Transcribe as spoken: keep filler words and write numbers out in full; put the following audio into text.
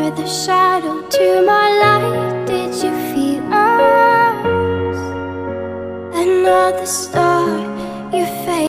you're the shadow to my light. Did you feel us? Another star, you fade.